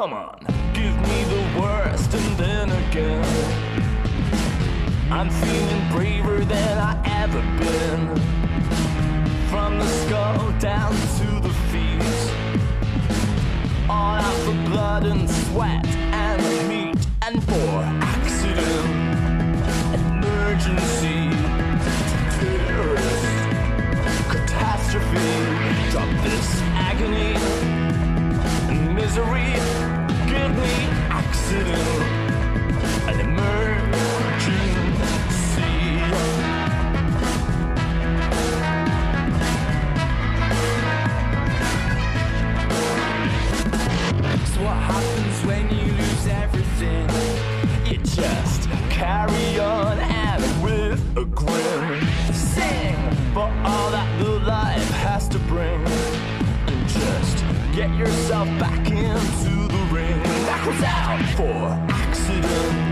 Come on, give me the worst, and then again I'm feeling braver than I ever been. From the skull down to the feet, all out for blood and sweat and meat, and for accident, emergency, terrorist, catastrophe. Drop this agony and misery. Give me accident, an emergency. So what happens when you lose everything? You just carry on and with a grin sing for all that the life has to bring, and just get yourself back into the ring. Backwards out for accident.